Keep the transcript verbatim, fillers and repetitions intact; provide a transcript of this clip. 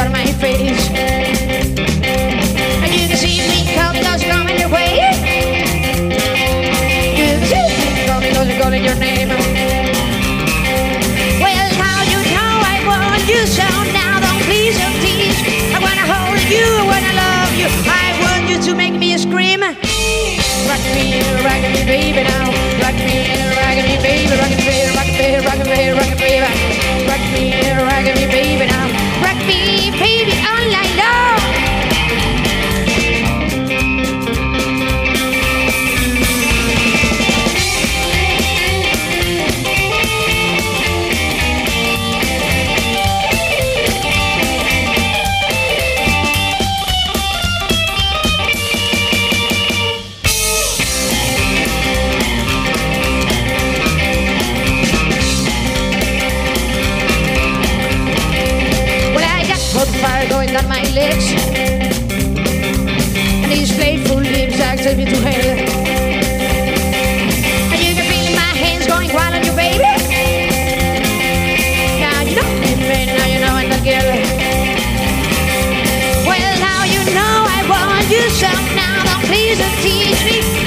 on my face. And you can see me come because coming your way. You can see me coming because I'm calling your name. Well, how you know I want you so now? Don't please, don't tease. I wanna hold you, I wanna love you. I want you to make me scream. Rock me, rock me, baby now. Rock me, rock me, baby, rock me, rock me, rock me, rock me, baby. Rock me, rock me, baby now. Rock me, baby, all night long. Fire going down my legs, and these playful lips take me to hell. And you can feel my hands going wild on you, baby. Now you know me, now you know I'm the girl. Well, now you know I want you so now. Don't please don't teach me.